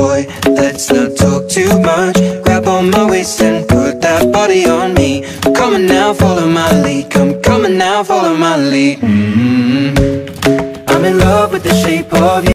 boy, let's not talk too much. Grab on my waist and put that body on me. Come on now, follow my lead. Come on now, follow my lead. I'm in love with the shape of you.